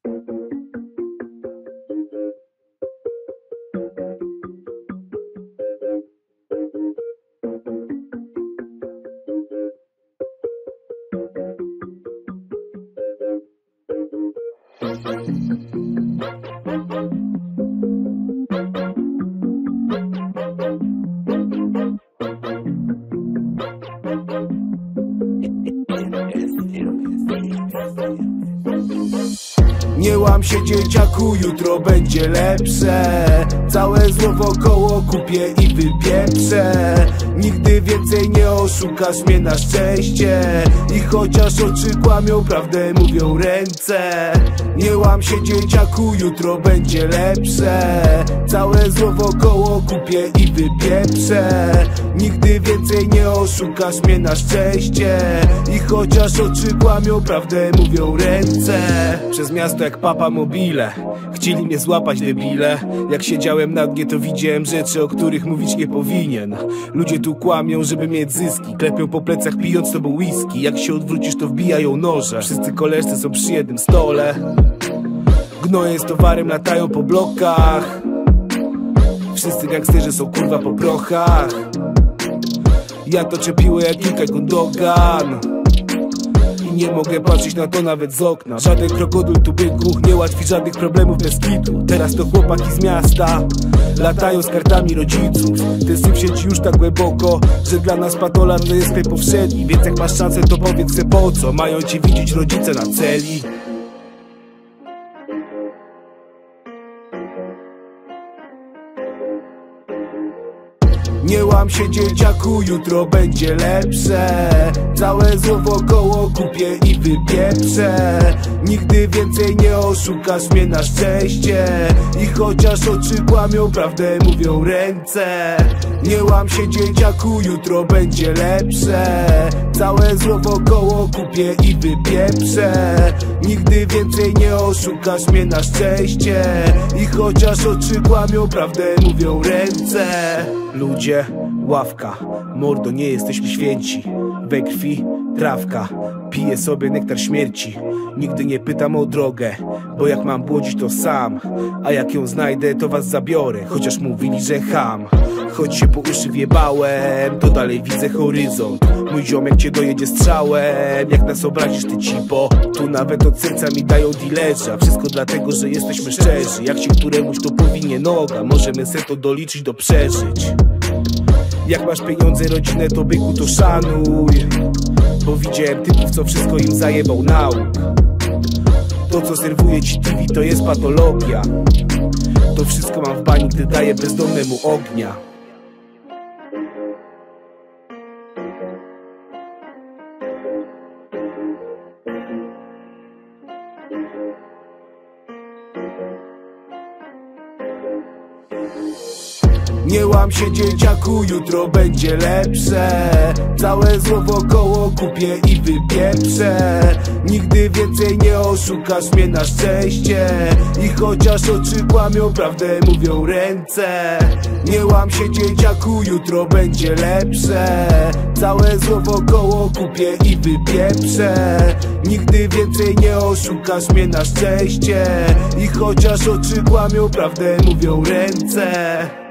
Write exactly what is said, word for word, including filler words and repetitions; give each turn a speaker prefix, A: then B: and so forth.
A: Nie łam się, dzieciaku, jutro będzie lepsze. Całe zło wokoło kupię i wypieprzę. Nigdy więcej nie oszukasz mnie na szczęście. I chociaż oczy kłamią, prawdę mówią ręce. Nie łam się, dzieciaku, jutro będzie lepsze. Całe zło wokoło kupię i wypieprzę. Nigdy więcej nie oszukasz mnie na szczęście. I chociaż oczy kłamią, prawdę mówią ręce. Przez miasto jak papa mobile, chcieli mnie złapać, debile. Jak siedziałem na dnie, to widziałem rzeczy, o których mówić nie powinien. Ludzie tu kłamią, żeby mieć zyski. Klepią po plecach, pijąc to był whisky. Jak się odwrócisz, to wbijają noże. Wszyscy koleżcy są przy jednym stole. Gnoje z towarem latają po blokach. Wszyscy gangsterzy są kurwa po prochach. Ja to czepiło jak kilka Gundogan. I nie mogę patrzeć na to nawet z okna. Żaden krokodyl tu byku nie łatwi żadnych problemów bez kitu. Teraz to chłopaki z miasta latają z kartami rodziców. Ten syf siedzi już tak głęboko, że dla nas patola to jest sklep powszedni. Więc jak masz szansę, to powiedz se po co mają cię widzieć rodzice na celi. Nie łam się, dzieciaku, jutro będzie lepsze. Całe zło wokoło kupię i wypieprzę. Nigdy więcej nie oszukasz mnie na szczęście. I chociaż oczy kłamią, prawdę mówią ręce. Nie łam się, dzieciaku, jutro będzie lepsze. Całe zło wokoło kupię i wypieprzę. Nigdy więcej nie oszukasz mnie na szczęście. I chociaż oczy kłamią, prawdę mówią ręce. Ludzie, ławka, mordo, nie jesteśmy święci. We krwi trawka, piję sobie nektar śmierci. Nigdy nie pytam o drogę, bo jak mam błodzić to sam. A jak ją znajdę, to was zabiorę, chociaż mówili, że cham. Choć się po uszy wjebałem, to dalej widzę horyzont. Mój ziomek cię dojedzie strzałem, jak nas obrazisz ty cipo. Tu nawet od serca mi dają dealerza. Wszystko dlatego, że jesteśmy szczerzy. Jak się któremuś to powinie noga, możemy se to doliczyć do przeżyć. Jak masz pieniądze, rodzinę, to byku to szanuj. Bo widziałem typów, co wszystko im zajebał nauk. To co serwuje ci T V to jest patologia. To wszystko mam w bani, gdy daję bezdomnemu ognia. Nie łam się, dzieciaku, jutro będzie lepsze. Całe zło wokoło kupię i wypieprzę. Nigdy więcej nie oszukasz mnie na szczęście. I chociaż oczy kłamią, prawdę mówią ręce. Nie łam się, dzieciaku, jutro będzie lepsze. Całe zło wokoło kupię i wypieprzę. Nigdy więcej nie oszukasz mnie na szczęście. I chociaż oczy kłamią, prawdę mówią ręce.